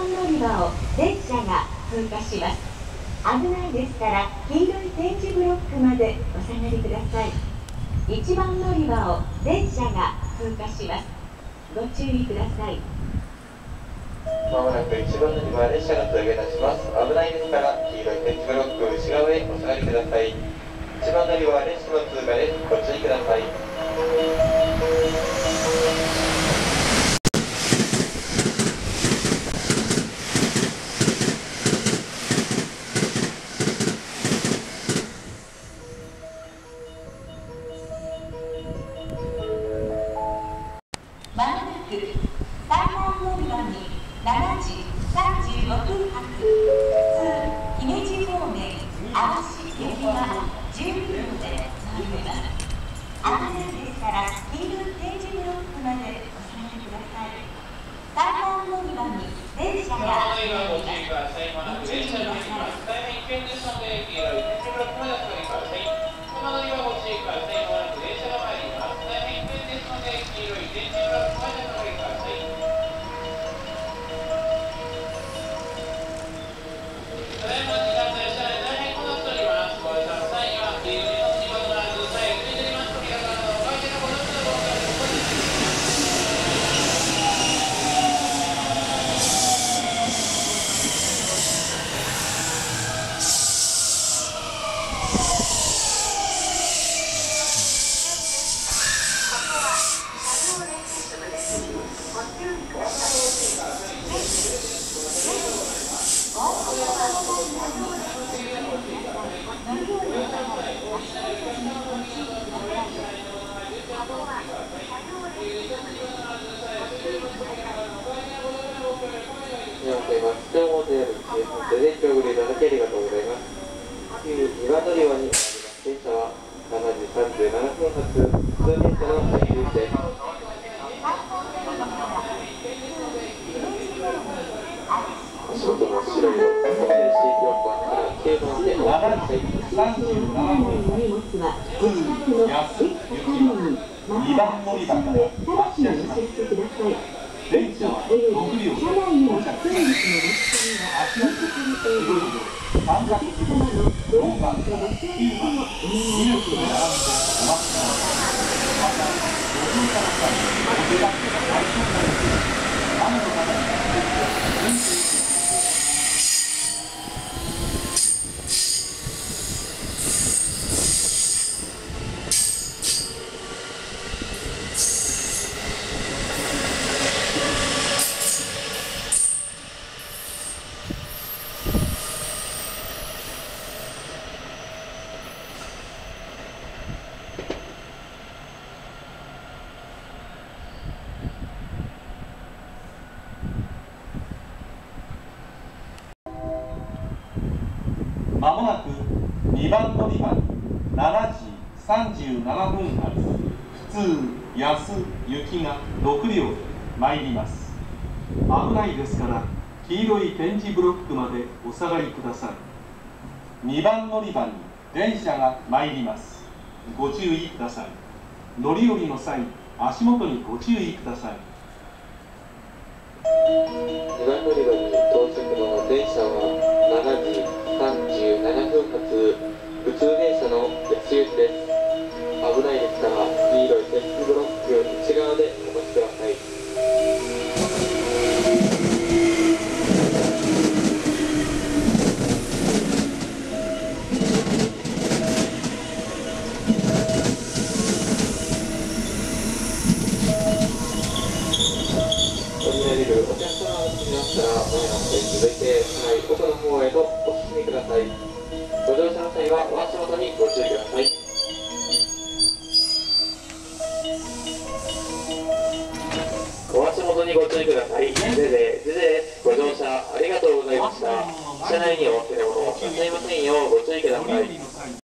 乗り場を電車が通過します。危ないですから黄色い点字ブロックまでお下がりください。1番乗り場を電車が通過します。ご注意ください。 まもなく1番乗り場列車が通過いたします。危ないですから黄色い点字ブロック内側へお下がりください。1番乗り場列車の通過です。ご注意ください。 まもなく3番乗り場に7時35分発普通姫路方面淡路行きが12分で乗ります。危ないですから黄色い点字ブロックまでお下がりください。3番乗り場に電車が通ります。ご注意ください。大変危険ですので黄色い点字ブロックまでお下がりください。この乗り場ご注意ください。まもなく電車が参ります。大変危険ですので黄色い点字ブロックまでお下がりください。ただいま時間帯車内大変混雑しております。ご乗車の際には入り口の隙間とならず左右についております扉からのお開けのご乗車のごお願いします。 今日もJR西日本でご利用いただきありがとうございます。2番乗り場に参ります。電車は7時37分発普通電車の最終です。足元の白い色、4番から9番でお待ちください。 2番乗り場から発車します。電車は6両到着します。足元白い色、三角印4番から9番、ミルクで並んでお待ちください。また、ご乗車の際、お出かけが対象になります。雨のために運転まもなく2番乗り場に7時37分発普通安行きが6両で参ります。危ないですから黄色い点字ブロックまでお下がりください。2番乗り場に電車が参ります。ご注意ください。乗り降りの際足元にご注意ください。 2番乗り場に到着の電車は7時37分発普通電車の別行きです。危ないですから黄色い点字ブロック内側でお待ちください。降りられるお客様がいましたら前の方へ続いて車内奥の方へとお進みください。ご乗車の際はお足元にご注意ください。お足元にご注意ください。ゼゼです。ご乗車ありがとうございました。車内にお忘れ物なさいませんようご注意ください。